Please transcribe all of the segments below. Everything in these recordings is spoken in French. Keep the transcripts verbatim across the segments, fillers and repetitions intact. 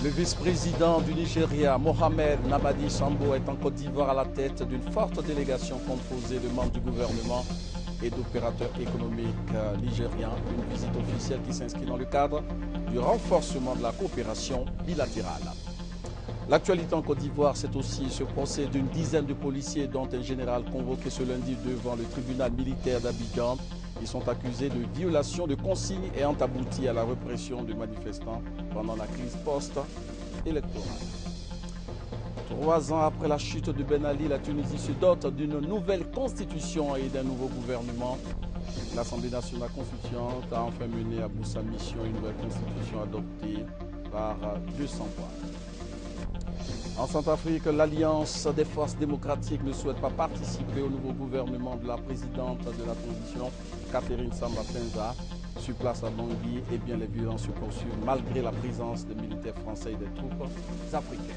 Le vice-président du Nigeria, Mohamed Namadi Sambo, est en Côte d'Ivoire à la tête d'une forte délégation composée de membres du gouvernement et d'opérateurs économiques nigériens. Une visite officielle qui s'inscrit dans le cadre du renforcement de la coopération bilatérale. L'actualité en Côte d'Ivoire, c'est aussi ce procès d'une dizaine de policiers, dont un général convoqué ce lundi devant le tribunal militaire d'Abidjan. Ils sont accusés de violation de consignes et ont abouti à la répression de manifestants pendant la crise post-électorale. Trois ans après la chute de Ben Ali, la Tunisie se dote d'une nouvelle constitution et d'un nouveau gouvernement. L'Assemblée nationale constituante a enfin mené à bout sa mission, une nouvelle constitution adoptée par deux cents voix. En Centrafrique, l'Alliance des forces démocratiques ne souhaite pas participer au nouveau gouvernement de la présidente de la transition, Catherine Samba-Panza. Sur place à Bangui, eh bien, les violences se poursuivent malgré la présence des militaires français et des troupes africaines.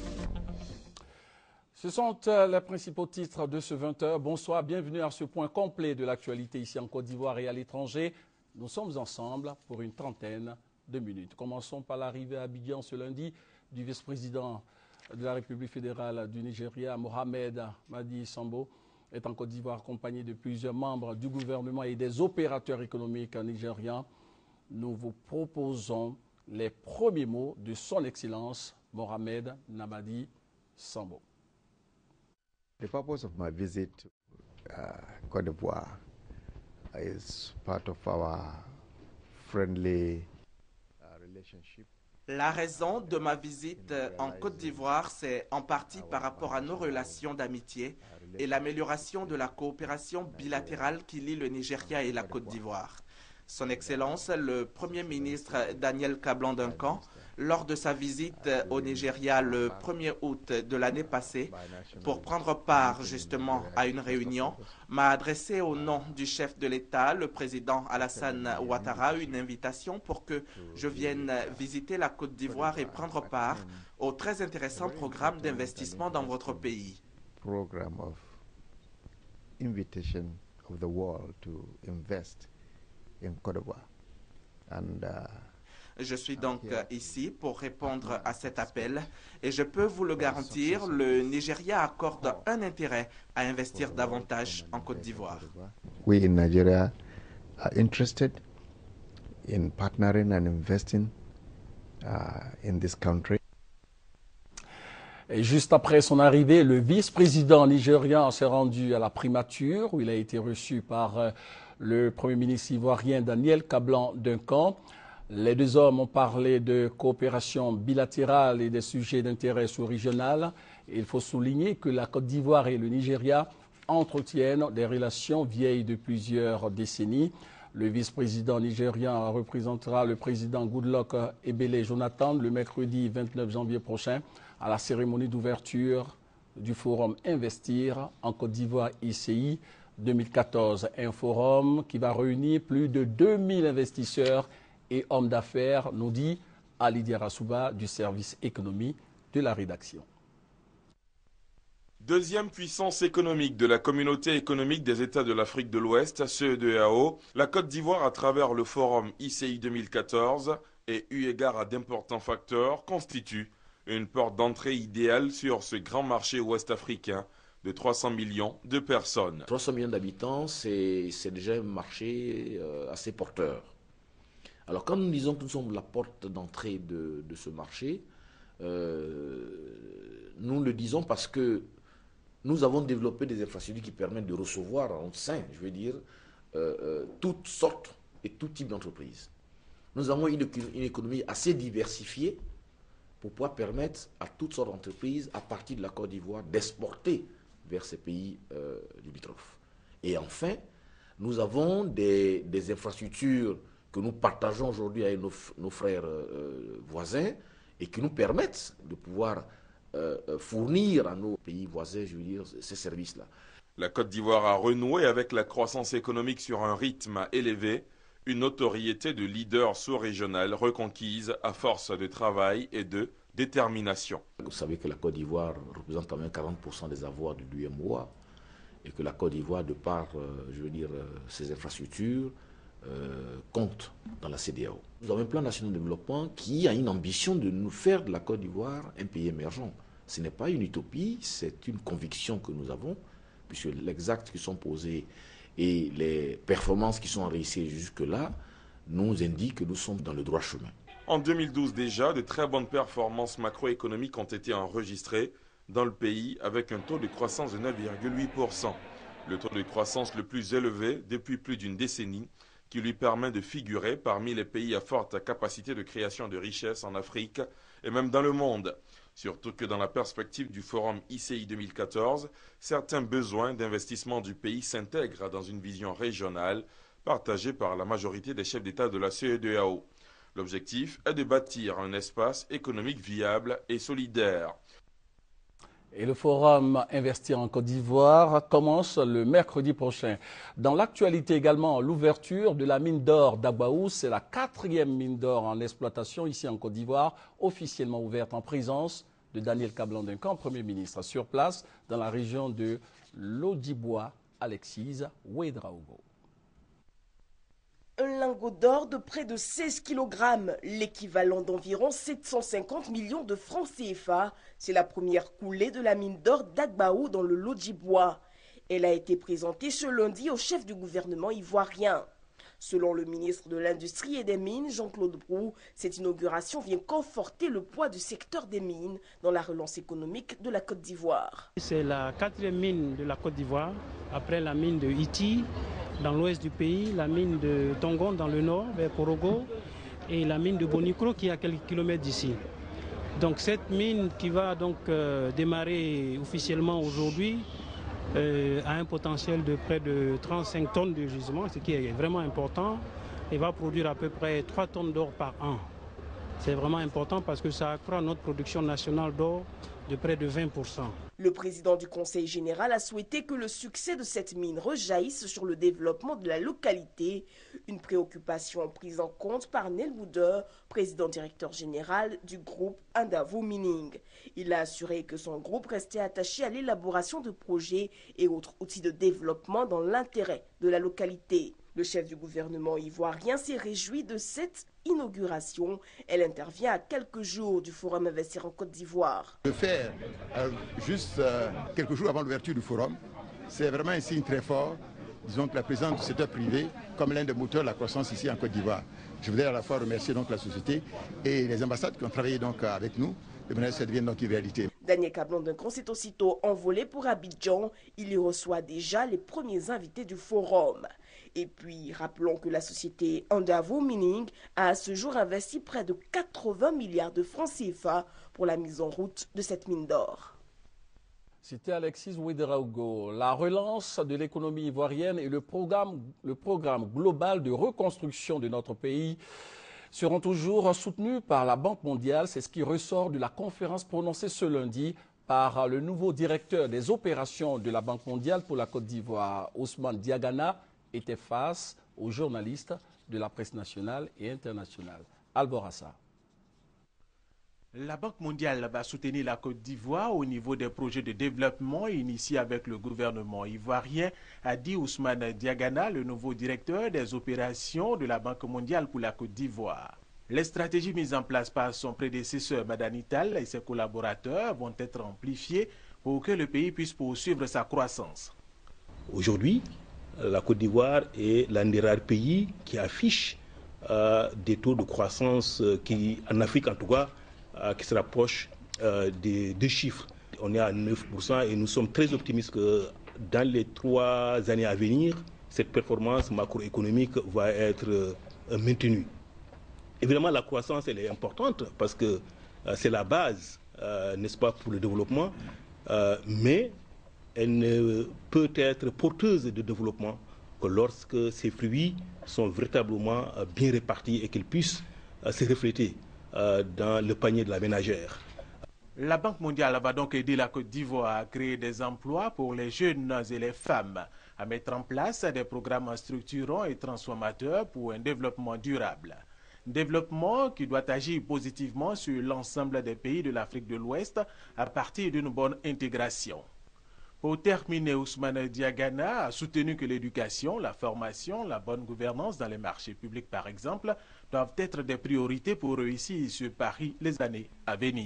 Ce sont les principaux titres de ce vingt heures. Bonsoir, bienvenue à ce point complet de l'actualité ici en Côte d'Ivoire et à l'étranger. Nous sommes ensemble pour une trentaine de minutes. Commençons par l'arrivée à Abidjan ce lundi du vice-président de la République fédérale du Nigeria, Mohamed Namadi Sambo, est en Côte d'Ivoire accompagné de plusieurs membres du gouvernement et des opérateurs économiques nigérians. Nous vous proposons les premiers mots de son Excellence Mohamed Namadi Sambo. The purpose of my visit to uh, Côte d'Ivoire is part of our friendly uh, relationship. La raison de ma visite en Côte d'Ivoire, c'est en partie par rapport à nos relations d'amitié et l'amélioration de la coopération bilatérale qui lie le Nigeria et la Côte d'Ivoire. Son Excellence, le Premier ministre Daniel Kablan-Duncan, lors de sa visite au Nigeria le premier août de l'année passée, pour prendre part justement à une réunion, m'a adressé au nom du chef de l'État, le président Alassane Ouattara, une invitation pour que je vienne visiter la Côte d'Ivoire et prendre part au très intéressant programme d'investissement dans votre pays. Program of invitation of the world to invest in Côte d'Ivoire. And uh, Je suis donc ici pour répondre à cet appel et je peux vous le garantir, le Nigeria accorde un intérêt à investir davantage en Côte d'Ivoire. We in Nigeria are interested in partnering and investing uh, in this country. Et juste après son arrivée, le vice-président nigérian s'est rendu à la primature où il a été reçu par euh, le Premier ministre ivoirien Daniel Kablan-Duncan. Les deux hommes ont parlé de coopération bilatérale et des sujets d'intérêt sous-régional. Il faut souligner que la Côte d'Ivoire et le Nigeria entretiennent des relations vieilles de plusieurs décennies. Le vice-président nigérien représentera le président Goodluck Ebele Jonathan le mercredi vingt-neuf janvier prochain à la cérémonie d'ouverture du forum Investir en Côte d'Ivoire I C I deux mille quatorze. Un forum qui va réunir plus de deux mille investisseurs et hommes d'affaires, nous dit Ali Diarasouba du service économie de la rédaction. Deuxième puissance économique de la communauté économique des États de l'Afrique de l'Ouest, C E D E A O, la Côte d'Ivoire, à travers le forum I C I deux mille quatorze et eu égard à d'importants facteurs, constitue une porte d'entrée idéale sur ce grand marché ouest-africain de trois cents millions de personnes. trois cents millions d'habitants, c'est déjà un marché euh, assez porteur. Alors quand nous disons que nous sommes la porte d'entrée de, de ce marché, euh, nous le disons parce que nous avons développé des infrastructures qui permettent de recevoir en sein, je veux dire, euh, euh, toutes sortes et tout type d'entreprises. Nous avons une, une économie assez diversifiée pour pouvoir permettre à toutes sortes d'entreprises, à partir de la Côte d'Ivoire, d'exporter vers ces pays euh, limitrophes. Et enfin, nous avons des, des infrastructures que nous partageons aujourd'hui avec nos, nos frères euh, voisins et qui nous permettent de pouvoir euh, fournir à nos pays voisins, je veux dire, ces services-là. La Côte d'Ivoire a renoué avec la croissance économique sur un rythme élevé, une notoriété de leader sous-régional reconquise à force de travail et de détermination. Vous savez que la Côte d'Ivoire représente quand même quarante pour cent des avoirs de l'U E M O A et que la Côte d'Ivoire, de par, euh, je veux dire, euh, ses infrastructures, euh, compte dans la C D A O. Nous avons un plan national de développement qui a une ambition de nous faire de la Côte d'Ivoire un pays émergent. Ce n'est pas une utopie, c'est une conviction que nous avons, puisque les actes qui sont posés et les performances qui sont réussies jusque-là nous indiquent que nous sommes dans le droit chemin. En deux mille douze déjà, de très bonnes performances macroéconomiques ont été enregistrées dans le pays avec un taux de croissance de neuf virgule huit pour cent. Le taux de croissance le plus élevé depuis plus d'une décennie qui lui permet de figurer parmi les pays à forte capacité de création de richesses en Afrique et même dans le monde. Surtout que dans la perspective du forum I C I deux mille quatorze, certains besoins d'investissement du pays s'intègrent dans une vision régionale partagée par la majorité des chefs d'État de la C E D E A O. L'objectif est de bâtir un espace économique viable et solidaire. Et le forum Investir en Côte d'Ivoire commence le mercredi prochain. Dans l'actualité également, l'ouverture de la mine d'or d'Agbaou, c'est la quatrième mine d'or en exploitation ici en Côte d'Ivoire, officiellement ouverte en présence de Daniel Kablan-Duncan, Premier ministre, sur place dans la région de l'Odibois, Alexis Ouedraogo. Un lingot d'or de près de seize kilogrammes, l'équivalent d'environ sept cent cinquante millions de francs C F A. C'est la première coulée de la mine d'or d'Agbaou dans le Lodjibois. Elle a été présentée ce lundi au chef du gouvernement ivoirien. Selon le ministre de l'Industrie et des Mines, Jean-Claude Brou, cette inauguration vient conforter le poids du secteur des mines dans la relance économique de la Côte d'Ivoire. C'est la quatrième mine de la Côte d'Ivoire, après la mine de Iti dans l'ouest du pays, la mine de Tongon dans le nord, vers Porogo, et la mine de Bonikro qui est à quelques kilomètres d'ici. Donc cette mine qui va donc euh, démarrer officiellement aujourd'hui euh, a un potentiel de près de trente-cinq tonnes de gisement, ce qui est vraiment important, et va produire à peu près trois tonnes d'or par an. C'est vraiment important parce que ça accroît notre production nationale d'or de près de vingt pour cent. Le président du Conseil général a souhaité que le succès de cette mine rejaillisse sur le développement de la localité, une préoccupation prise en compte par Nel Bouder, président directeur général du groupe Andavo Mining. Il a assuré que son groupe restait attaché à l'élaboration de projets et autres outils de développement dans l'intérêt de la localité. Le chef du gouvernement ivoirien s'est réjoui de cette inauguration. Elle intervient à quelques jours du Forum Investir en Côte d'Ivoire. Le faire euh, juste euh, quelques jours avant l'ouverture du Forum, c'est vraiment un signe très fort, disons que la présence du secteur privé comme l'un des moteurs de la croissance ici en Côte d'Ivoire. Je voudrais à la fois remercier donc la société et les ambassades qui ont travaillé donc avec nous, de manière à ce que ça devienne donc une réalité. Daniel Kablan-Duncan s'est aussitôt envolé pour Abidjan. Il y reçoit déjà les premiers invités du forum. Et puis, rappelons que la société Andavo Mining a à ce jour investi près de quatre-vingts milliards de francs C F A pour la mise en route de cette mine d'or. C'était Alexis Ouedraogo. La relance de l'économie ivoirienne et le programme, le programme global de reconstruction de notre pays seront toujours soutenus par la Banque mondiale. C'est ce qui ressort de la conférence prononcée ce lundi par le nouveau directeur des opérations de la Banque mondiale pour la Côte d'Ivoire, Ousmane Diagana, était face aux journalistes de la presse nationale et internationale. Alborassa. La Banque mondiale va soutenir la Côte d'Ivoire au niveau des projets de développement initiés avec le gouvernement ivoirien, a dit Ousmane Diagana, le nouveau directeur des opérations de la Banque mondiale pour la Côte d'Ivoire. Les stratégies mises en place par son prédécesseur Madani Tall et ses collaborateurs vont être amplifiées pour que le pays puisse poursuivre sa croissance. Aujourd'hui, la Côte d'Ivoire est l'un des rares pays qui affiche euh, des taux de croissance euh, qui, en Afrique en tout cas, euh, qui se rapprochent euh, des deux chiffres. On est à neuf pour cent et nous sommes très optimistes que dans les trois années à venir, cette performance macroéconomique va être euh, maintenue. Évidemment, la croissance elle est importante parce que euh, c'est la base, euh, n'est-ce pas, pour le développement, euh, mais elle ne peut être porteuse de développement que lorsque ces fruits sont véritablement bien répartis et qu'ils puissent se refléter dans le panier de la ménagère. La Banque mondiale va donc aider la Côte d'Ivoire à créer des emplois pour les jeunes et les femmes, à mettre en place des programmes structurants et transformateurs pour un développement durable. Développement qui doit agir positivement sur l'ensemble des pays de l'Afrique de l'Ouest à partir d'une bonne intégration. Pour terminer, Ousmane Diagana a soutenu que l'éducation, la formation, la bonne gouvernance dans les marchés publics, par exemple, doivent être des priorités pour réussir ce pari les années à venir.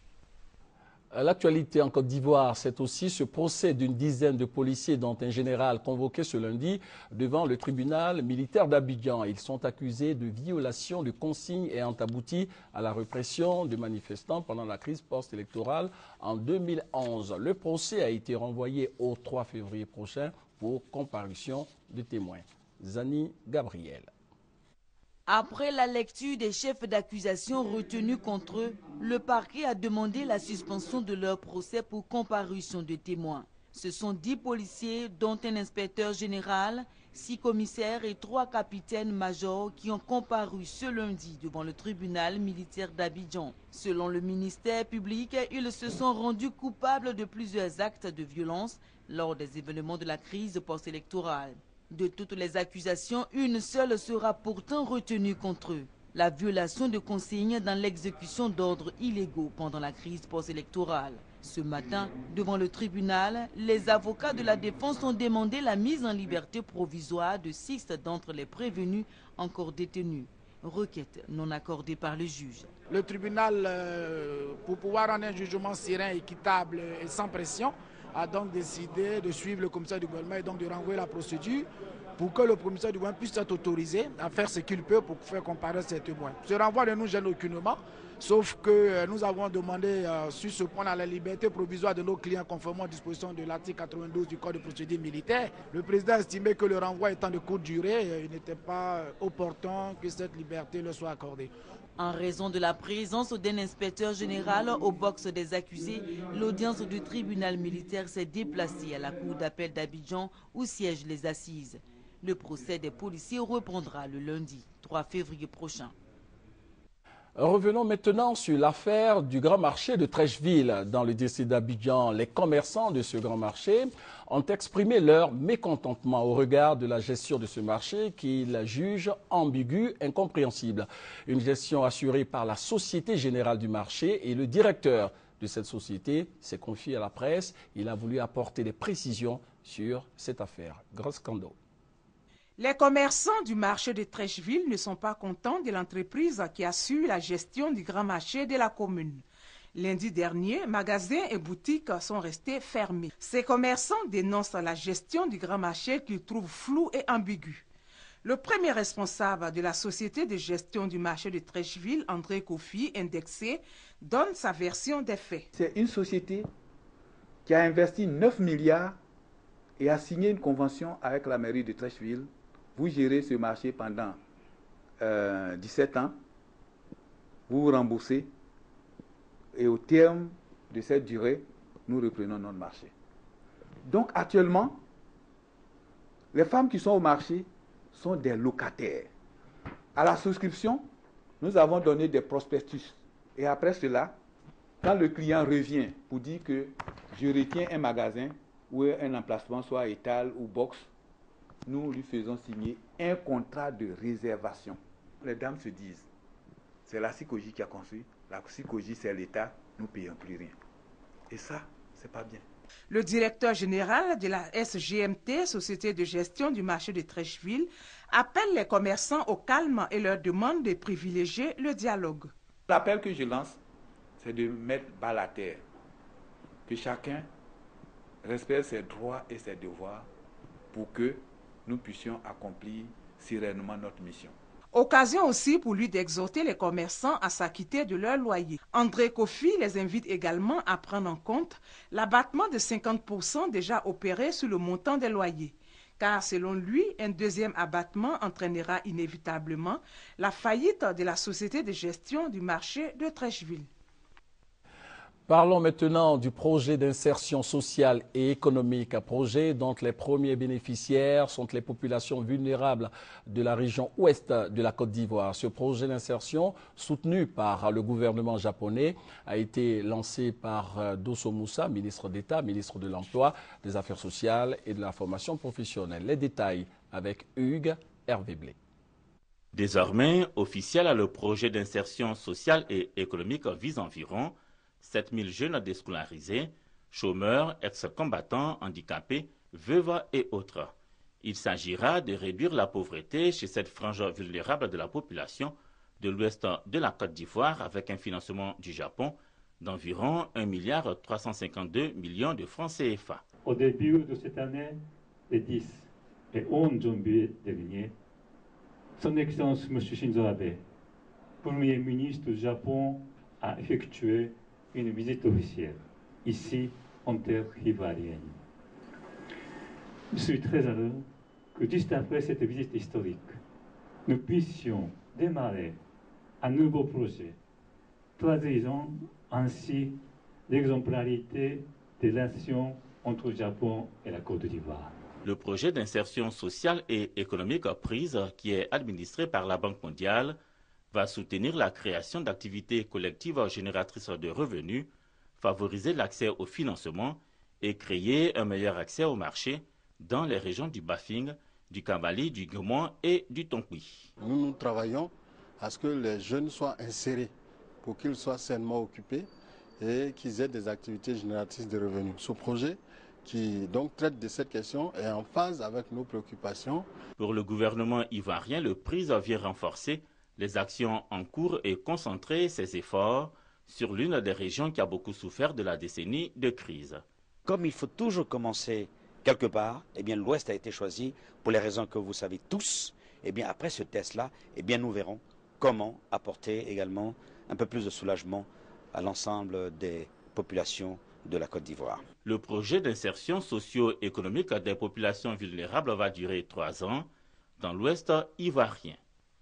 L'actualité en Côte d'Ivoire, c'est aussi ce procès d'une dizaine de policiers dont un général convoqué ce lundi devant le tribunal militaire d'Abidjan. Ils sont accusés de violation de consignes ayant abouti à la répression de manifestants pendant la crise post-électorale en deux mille onze. Le procès a été renvoyé au trois février prochain pour comparution de témoins. Zani Gabriel. Après la lecture des chefs d'accusation retenus contre eux, le parquet a demandé la suspension de leur procès pour comparution de témoins. Ce sont dix policiers, dont un inspecteur général, six commissaires et trois capitaines-majors qui ont comparu ce lundi devant le tribunal militaire d'Abidjan. Selon le ministère public, ils se sont rendus coupables de plusieurs actes de violence lors des événements de la crise post-électorale. De toutes les accusations, une seule sera pourtant retenue contre eux. La violation de consignes dans l'exécution d'ordres illégaux pendant la crise post-électorale. Ce matin, devant le tribunal, les avocats de la défense ont demandé la mise en liberté provisoire de six d'entre les prévenus encore détenus. Requête non accordée par le juge. Le tribunal, euh, pour pouvoir rendre un jugement serein, équitable et sans pression, a donc décidé de suivre le commissaire du gouvernement et donc de renvoyer la procédure pour que le commissaire du gouvernement puisse être autorisé à faire ce qu'il peut pour faire comparaître ces témoins. Ce renvoi ne nous gêne aucunement, sauf que nous avons demandé euh, sur ce point à la liberté provisoire de nos clients conformément aux dispositions de l'article quatre-vingt-douze du Code de procédure militaire. Le président a estimé que le renvoi étant de courte durée, il n'était pas opportun que cette liberté leur soit accordée. En raison de la présence d'un inspecteur général au box des accusés, l'audience du tribunal militaire s'est déplacée à la cour d'appel d'Abidjan où siègent les assises. Le procès des policiers reprendra le lundi trois février prochain. Revenons maintenant sur l'affaire du grand marché de Treichville. Dans le district d'Abidjan, les commerçants de ce grand marché ont exprimé leur mécontentement au regard de la gestion de ce marché qu'ils jugent ambiguë, incompréhensible. Une gestion assurée par la Société Générale du Marché et le directeur de cette société s'est confié à la presse. Il a voulu apporter des précisions sur cette affaire. Gros scandale. Les commerçants du marché de Treichville ne sont pas contents de l'entreprise qui assure la gestion du grand marché de la commune. Lundi dernier, magasins et boutiques sont restés fermés. Ces commerçants dénoncent la gestion du grand marché qu'ils trouvent floue et ambiguë. Le premier responsable de la société de gestion du marché de Treichville, André Kofi, indexé, donne sa version des faits. C'est une société qui a investi neuf milliards et a signé une convention avec la mairie de Treichville. Vous gérez ce marché pendant euh, dix-sept ans, vous vous remboursez et au terme de cette durée, nous reprenons notre marché. Donc actuellement, les femmes qui sont au marché sont des locataires. À la souscription, nous avons donné des prospectus. Et après cela, quand le client revient pour dire que je retiens un magasin ou un emplacement, soit étal ou box, nous lui faisons signer un contrat de réservation. Les dames se disent, c'est la Sikoji qui a construit, la Sikoji c'est l'État, nous ne payons plus rien. Et ça, c'est pas bien. Le directeur général de la S G M T, Société de gestion du marché de Treichville, appelle les commerçants au calme et leur demande de privilégier le dialogue. L'appel que je lance, c'est de mettre bas la terre, que chacun respecte ses droits et ses devoirs pour que nous puissions accomplir sereinement notre mission. Occasion aussi pour lui d'exhorter les commerçants à s'acquitter de leur loyer. André Kofi les invite également à prendre en compte l'abattement de cinquante pour cent déjà opéré sur le montant des loyers. Car selon lui, un deuxième abattement entraînera inévitablement la faillite de la société de gestion du marché de Treichville. Parlons maintenant du projet d'insertion sociale et économique, un projet dont les premiers bénéficiaires sont les populations vulnérables de la région ouest de la Côte d'Ivoire. Ce projet d'insertion, soutenu par le gouvernement japonais, a été lancé par Dosso Moussa, ministre d'État, ministre de l'Emploi, des Affaires sociales et de la formation professionnelle. Les détails avec Hugues Hervé Blé. Désormais officiel, le projet d'insertion sociale et économique vise environ sept mille jeunes déscolarisés, chômeurs, ex-combattants, handicapés, veuves et autres. Il s'agira de réduire la pauvreté chez cette frange vulnérable de la population de l'ouest de la Côte d'Ivoire avec un financement du Japon d'environ un milliard trois cent cinquante-deux millions de francs C F A. Au début de cette année, le dix et onze janvier dernier, Son Excellence M. Shinzo Abe, Premier ministre du Japon, a effectué une visite officielle ici en terre ivoirienne. Je suis très heureux que juste après cette visite historique, nous puissions démarrer un nouveau projet, traduisant ainsi l'exemplarité des relations entre le Japon et la Côte d'Ivoire. Le projet d'insertion sociale et économique prise, qui est administré par la Banque mondiale, va soutenir la création d'activités collectives génératrices de revenus, favoriser l'accès au financement et créer un meilleur accès au marché dans les régions du Bafing, du Kambali, du Guémon et du Tonkouy. Nous, nous travaillons à ce que les jeunes soient insérés pour qu'ils soient sainement occupés et qu'ils aient des activités génératrices de revenus. Ce projet qui donc traite de cette question est en phase avec nos préoccupations. Pour le gouvernement ivoirien, le PRISE vient renforcer les actions en cours et concentrer ses efforts sur l'une des régions qui a beaucoup souffert de la décennie de crise. Comme il faut toujours commencer quelque part, eh bien l'Ouest a été choisi pour les raisons que vous savez tous. Eh bien après ce test-là, eh bien nous verrons comment apporter également un peu plus de soulagement à l'ensemble des populations de la Côte d'Ivoire. Le projet d'insertion socio-économique des populations vulnérables va durer trois ans dans l'Ouest ivoirien.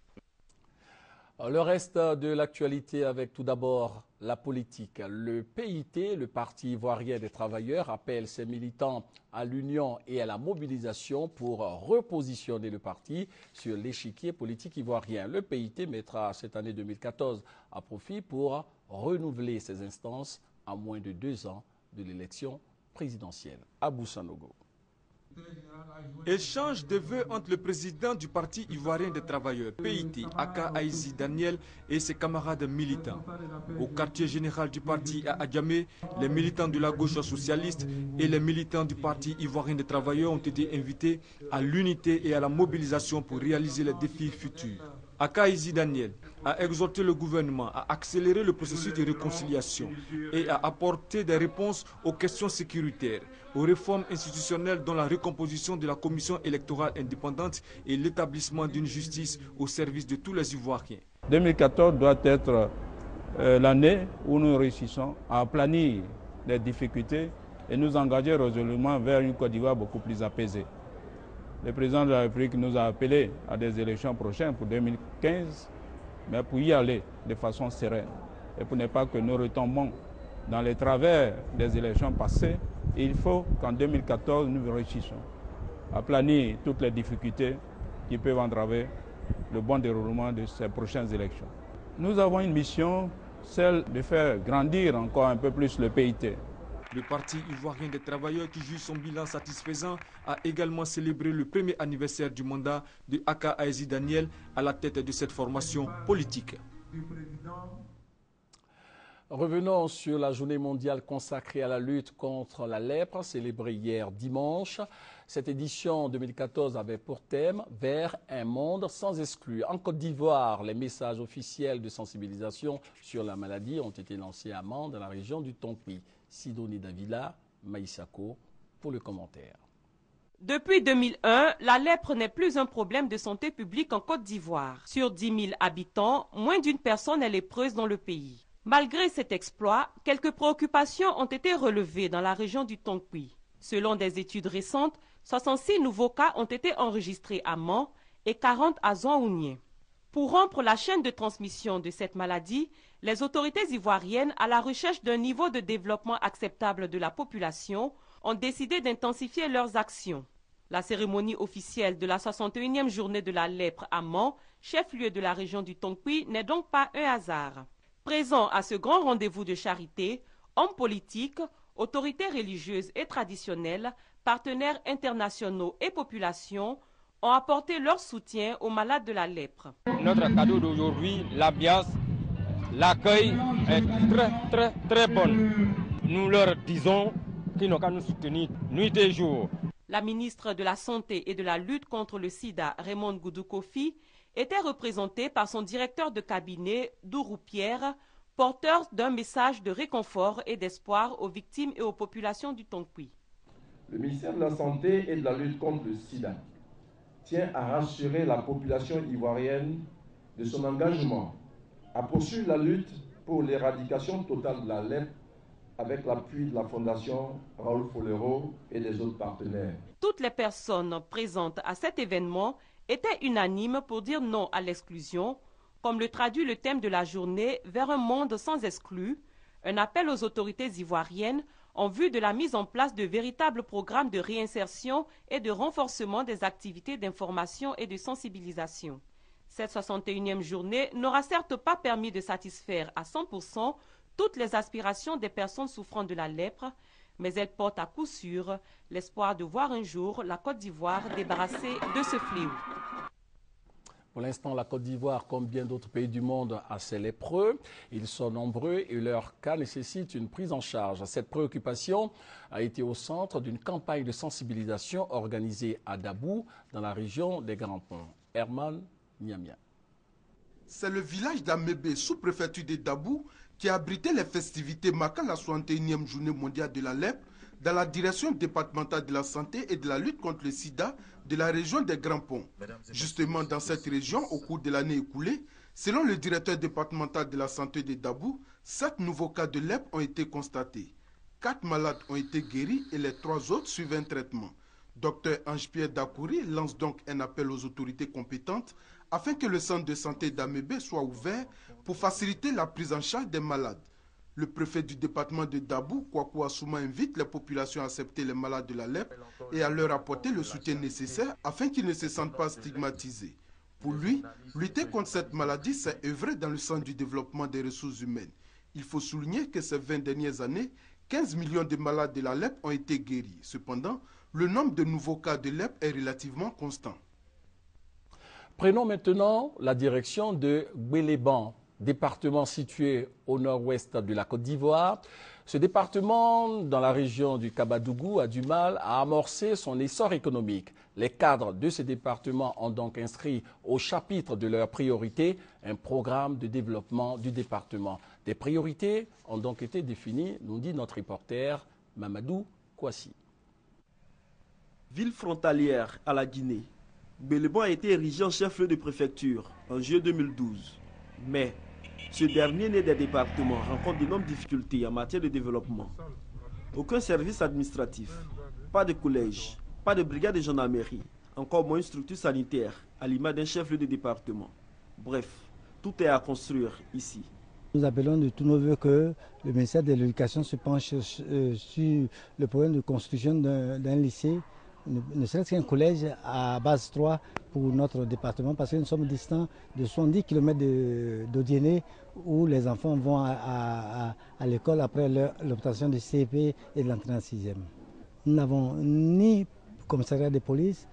Le reste de l'actualité avec tout d'abord la politique. Le P I T, le Parti ivoirien des travailleurs, appelle ses militants à l'union et à la mobilisation pour repositionner le parti sur l'échiquier politique ivoirien. Le P I T mettra cette année deux mille quatorze à profit pour renouveler ses instances à moins de deux ans de l'élection présidentielle. Abou Sanogo. Échange de vœux entre le président du Parti ivoirien des travailleurs, P I T, Aka Aïzi Daniel, et ses camarades militants. Au quartier général du parti à Adjamé, les militants de la gauche socialiste et les militants du Parti ivoirien des travailleurs ont été invités à l'unité et à la mobilisation pour réaliser les défis futurs. Aka Aïzi Daniel a exhorté le gouvernement à accélérer le processus de réconciliation et à apporter des réponses aux questions sécuritaires, aux réformes institutionnelles dont la recomposition de la commission électorale indépendante et l'établissement d'une justice au service de tous les Ivoiriens. deux mille quatorze doit être euh, l'année où nous réussissons à aplanir les difficultés et nous engager résolument vers une Côte d'Ivoire beaucoup plus apaisée. Le président de la République nous a appelés à des élections prochaines pour deux mille quinze, mais pour y aller de façon sereine et pour ne pas que nous retombons dans les travers des élections passées, il faut qu'en deux mille quatorze, nous réussissions à planir toutes les difficultés qui peuvent entraver le bon déroulement de ces prochaines élections. Nous avons une mission, celle de faire grandir encore un peu plus le P I T. Le Parti ivoirien des travailleurs, qui juge son bilan satisfaisant, a également célébré le premier anniversaire du mandat de Aka Aïzi Daniel à la tête de cette formation politique. Revenons sur la journée mondiale consacrée à la lutte contre la lèpre, célébrée hier dimanche. Cette édition deux mille quatorze avait pour thème « Vers un monde sans exclus ». En Côte d'Ivoire, les messages officiels de sensibilisation sur la maladie ont été lancés à Mende, dans la région du Tonkouy. Sidonie Davila, Maïsako, pour le commentaire. Depuis deux mille un, la lèpre n'est plus un problème de santé publique en Côte d'Ivoire. Sur dix mille habitants, moins d'une personne est lépreuse dans le pays. Malgré cet exploit, quelques préoccupations ont été relevées dans la région du Tonkouy. Selon des études récentes, soixante-six nouveaux cas ont été enregistrés à Mans et quarante à Zouaounié. Pour rompre la chaîne de transmission de cette maladie, les autorités ivoiriennes, à la recherche d'un niveau de développement acceptable de la population, ont décidé d'intensifier leurs actions. La cérémonie officielle de la soixante et unième journée de la lèpre à Mans, chef-lieu de la région du Tonkouy, n'est donc pas un hasard. Présents à ce grand rendez-vous de charité, hommes politiques, autorités religieuses et traditionnelles, partenaires internationaux et populations ont apporté leur soutien aux malades de la lèpre. Notre cadeau d'aujourd'hui, l'ambiance, l'accueil est très très très bon. Nous leur disons qui n'ont qu'à nous soutenir nuit et jour. La ministre de la Santé et de la lutte contre le sida, Raymond Goudou Kofi, était représentée par son directeur de cabinet, Dourou Pierre, porteur d'un message de réconfort et d'espoir aux victimes et aux populations du Tonkui. Le ministère de la Santé et de la lutte contre le sida tient à rassurer la population ivoirienne de son engagement à poursuivre la lutte pour l'éradication totale de la lèpre avec l'appui de la Fondation Raoul Folero et des autres partenaires. Toutes les personnes présentes à cet événement étaient unanimes pour dire non à l'exclusion, comme le traduit le thème de la journée vers un monde sans exclus, un appel aux autorités ivoiriennes en vue de la mise en place de véritables programmes de réinsertion et de renforcement des activités d'information et de sensibilisation. Cette soixante et unième journée n'aura certes pas permis de satisfaire à cent pour cent toutes les aspirations des personnes souffrant de la lèpre, mais elle porte à coup sûr l'espoir de voir un jour la Côte d'Ivoire débarrassée de ce fléau. Pour l'instant, la Côte d'Ivoire, comme bien d'autres pays du monde, a ses lépreux. Ils sont nombreux et leur cas nécessite une prise en charge. Cette préoccupation a été au centre d'une campagne de sensibilisation organisée à Dabou, dans la région des Grands Ponts. Herman Niamia. C'est le village d'Amébé, sous-préfecture de Dabou, qui a abrité les festivités marquant la soixante et unième journée mondiale de la lèpre dans la direction départementale de la santé et de la lutte contre le sida de la région des Grands Ponts. Justement, dans cette région, au cours de l'année écoulée, selon le directeur départemental de la santé de Dabou, sept nouveaux cas de lèpre ont été constatés. Quatre malades ont été guéris et les trois autres suivent un traitement. Docteur Ange-Pierre Dakouri lance donc un appel aux autorités compétentes afin que le centre de santé d'Amébé soit ouvert pour faciliter la prise en charge des malades. Le préfet du département de Dabou, Kwaku Assouma, invite les populations à accepter les malades de la lèpre et à leur apporter le soutien nécessaire afin qu'ils ne se sentent pas stigmatisés. Pour lui, lutter contre cette maladie, c'est œuvrer dans le sens du développement des ressources humaines. Il faut souligner que ces vingt dernières années, quinze millions de malades de la lèpre ont été guéris. Cependant, le nombre de nouveaux cas de lèpre est relativement constant. Prenons maintenant la direction de Gbéléban, département situé au nord-ouest de la Côte d'Ivoire. Ce département, dans la région du Kabadougou, a du mal à amorcer son essor économique. Les cadres de ce département ont donc inscrit au chapitre de leurs priorités un programme de développement du département. Des priorités ont donc été définies, nous dit notre reporter Mamadou Kouassi. Ville frontalière à la Guinée, Gbéléban a été érigé en chef-lieu de préfecture en juillet deux mille douze. Mais ce dernier né des départements rencontre d'énormes difficultés en matière de développement. Aucun service administratif, pas de collège, pas de brigade de gendarmerie, encore moins une structure sanitaire à l'image d'un chef-lieu de département. Bref, tout est à construire ici. Nous appelons de tous nos voeux que le ministère de l'Éducation se penche euh, sur le problème de construction d'un lycée, ne serait-ce qu'un collège à base trois pour notre département, parce que nous sommes distants de soixante-dix kilomètres d'Odiéné, où les enfants vont à, à, à l'école après l'obtention du C E P et de l'entrée en sixième. Nous n'avons ni commissariat de police,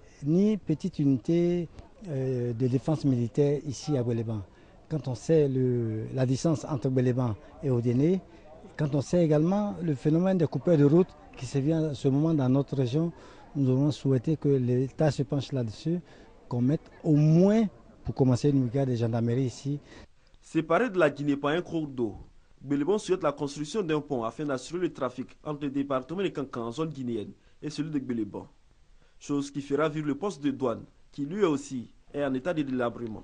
ni petite unité euh, de défense militaire ici à Gbéléban. Quand on sait le, la distance entre Gbéléban et Odiéné, quand on sait également le phénomène des coupeurs de route qui se vient en ce moment dans notre région, nous aurons souhaité que l'État se penche là-dessus, qu'on mette au moins, pour commencer, une brigade de gendarmerie ici. Séparé de la Guinée par un cours d'eau, Gbéléban souhaite la construction d'un pont afin d'assurer le trafic entre le département de Kankan en zone guinéenne et celui de Gbéléban. Chose qui fera vivre le poste de douane, qui lui aussi est en état de délabrement.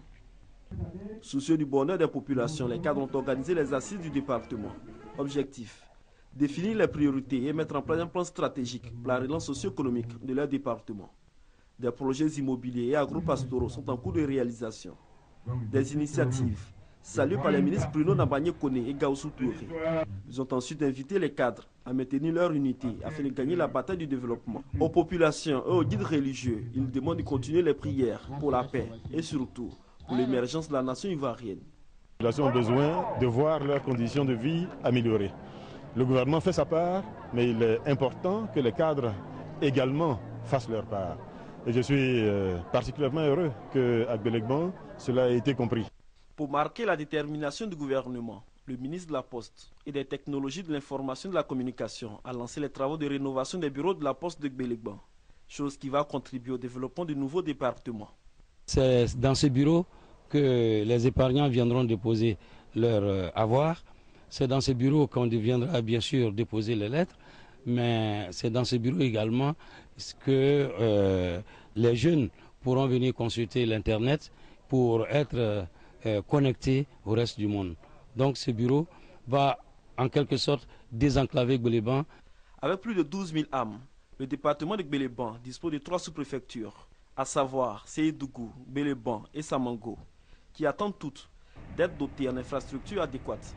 Soucieux du bonheur des populations, les cadres ont organisé les assises du département. Objectif: définir les priorités et mettre en place un plan stratégique pour la relance socio-économique de leur département. Des projets immobiliers et agro-pastoraux sont en cours de réalisation. Des initiatives saluées par les ministres Bruno Nabagné-Kone et Gaussou Touré. Ils ont ensuite invité les cadres à maintenir leur unité afin de gagner la bataille du développement. Aux populations et aux guides religieux, ils demandent de continuer les prières pour la paix et surtout pour l'émergence de la nation ivoirienne. Les populations ont besoin de voir leurs conditions de vie améliorées. Le gouvernement fait sa part, mais il est important que les cadres également fassent leur part. Et je suis euh, particulièrement heureux qu'à Gbéléban, cela ait été compris. Pour marquer la détermination du gouvernement, le ministre de la Poste et des technologies de l'information et de la communication a lancé les travaux de rénovation des bureaux de la Poste de Gbéléban, chose qui va contribuer au développement du nouveau département. C'est dans ce bureau que les épargnants viendront déposer leur euh, avoir. C'est dans ce bureau qu'on viendra bien sûr déposer les lettres, mais c'est dans ce bureau également que euh, les jeunes pourront venir consulter l'Internet pour être euh, connectés au reste du monde. Donc ce bureau va en quelque sorte désenclaver Gbéléban. Avec plus de douze mille âmes, le département de Gbéléban dispose de trois sous-préfectures, à savoir Séhédougou, Gbéléban et Samango, qui attendent toutes d'être dotées en infrastructures adéquates.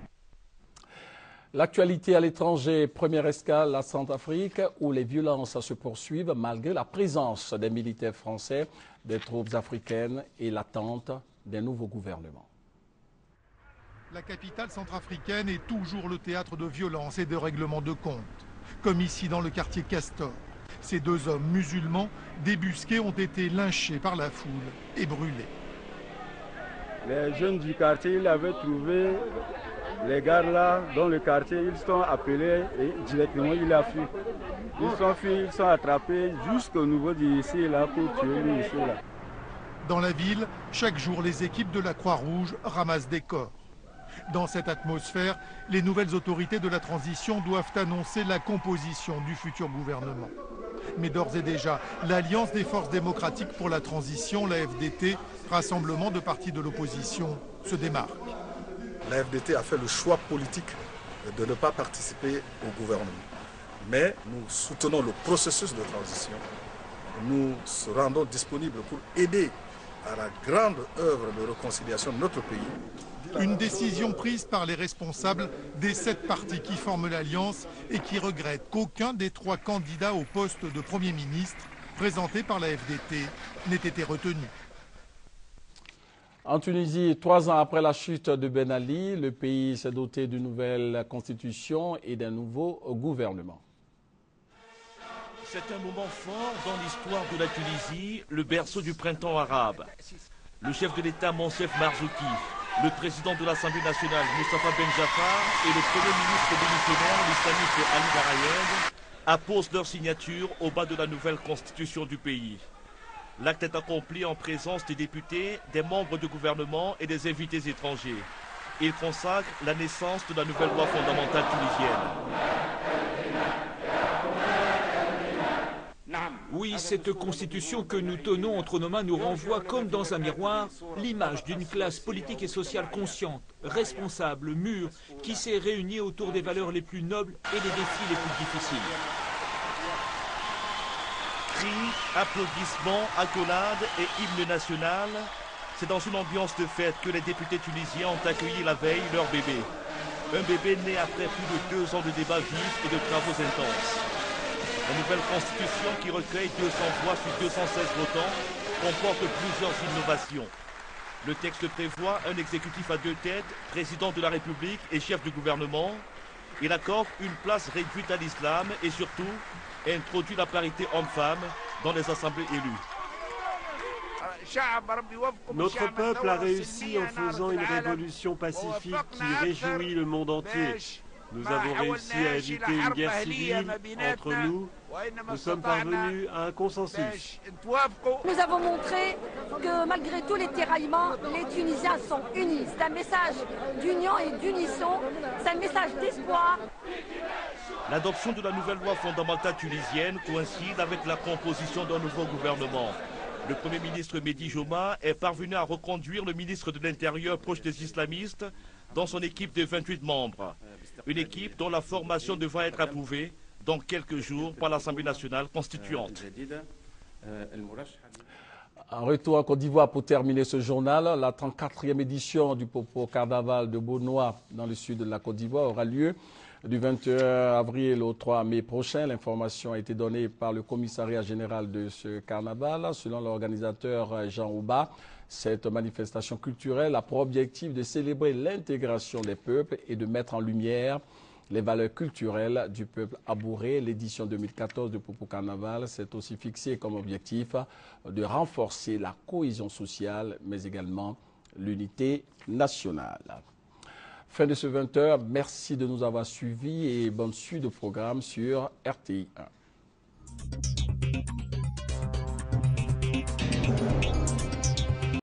L'actualité à l'étranger, première escale à Centrafrique où les violences se poursuivent malgré la présence des militaires français, des troupes africaines et l'attente d'un nouveau gouvernement. La capitale centrafricaine est toujours le théâtre de violences et de règlements de comptes, comme ici dans le quartier Castor. Ces deux hommes musulmans débusqués ont été lynchés par la foule et brûlés. Les jeunes du quartier, ils avaient trouvé les gars là dans le quartier, ils sont appelés et directement il a fui. Ils sont fuis, ils sont attrapés jusqu'au niveau d'ici là pour tuer lui ici là. Dans la ville, chaque jour, les équipes de la Croix-Rouge ramassent des corps. Dans cette atmosphère, les nouvelles autorités de la transition doivent annoncer la composition du futur gouvernement. Mais d'ores et déjà, l'Alliance des forces démocratiques pour la transition, la F D T, rassemblement de partis de l'opposition, se démarque. La F D T a fait le choix politique de ne pas participer au gouvernement. Mais nous soutenons le processus de transition. Nous se rendons disponibles pour aider à la grande œuvre de réconciliation de notre pays. Une décision prise par les responsables des sept partis qui forment l'Alliance et qui regrettent qu'aucun des trois candidats au poste de Premier ministre présentés par la F D T n'ait été retenu. En Tunisie, trois ans après la chute de Ben Ali, le pays s'est doté d'une nouvelle constitution et d'un nouveau gouvernement. C'est un moment fort dans l'histoire de la Tunisie, le berceau du printemps arabe. Le chef de l'État Monsef Marzouki, le président de l'Assemblée nationale Moustapha Ben Jaafar et le premier ministre démissionnaire, l'islamiste Ali Barayed, apposent leur signature au bas de la nouvelle constitution du pays. L'acte est accompli en présence des députés, des membres du gouvernement et des invités étrangers. Il consacre la naissance de la nouvelle loi fondamentale tunisienne. Oui, cette constitution que nous tenons entre nos mains nous renvoie comme dans un miroir l'image d'une classe politique et sociale consciente, responsable, mûre, qui s'est réunie autour des valeurs les plus nobles et des défis les plus difficiles. Cris, applaudissements, accolades et hymne national, c'est dans une ambiance de fête que les députés tunisiens ont accueilli la veille leur bébé. Un bébé né après plus de deux ans de débats vifs et de travaux intenses. La nouvelle constitution, qui recueille deux cents voix sur deux cent seize votants, comporte plusieurs innovations. Le texte prévoit un exécutif à deux têtes, président de la République et chef du gouvernement. Il accorde une place réduite à l'islam et surtout introduit la parité homme-femme dans les assemblées élues. Notre peuple a réussi en faisant une révolution pacifique qui réjouit le monde entier. Nous avons réussi à éviter une guerre civile entre nous. Nous sommes parvenus à un consensus. Nous avons montré que malgré tous les tiraillements, les Tunisiens sont unis. C'est un message d'union et d'unisson. C'est un message d'espoir. L'adoption de la nouvelle loi fondamentale tunisienne coïncide avec la composition d'un nouveau gouvernement. Le Premier ministre Mehdi Joma est parvenu à reconduire le ministre de l'Intérieur proche des islamistes dans son équipe de vingt-huit membres. Une équipe dont la formation devra être approuvée dans quelques jours par l'Assemblée nationale constituante. En retour à Côte d'Ivoire pour terminer ce journal, la trente-quatrième édition du Popo Carnaval de Beaunois dans le sud de la Côte d'Ivoire aura lieu du vingt et un avril au trois mai prochain. L'information a été donnée par le commissariat général de ce carnaval. Selon l'organisateur Jean Ouba, cette manifestation culturelle a pour objectif de célébrer l'intégration des peuples et de mettre en lumière les valeurs culturelles du peuple abouré. L'édition deux mille quatorze du Popo Carnaval s'est aussi fixée comme objectif de renforcer la cohésion sociale, mais également l'unité nationale. Fin de ce vingt heures, merci de nous avoir suivis et bonne suite de programme sur R T I un.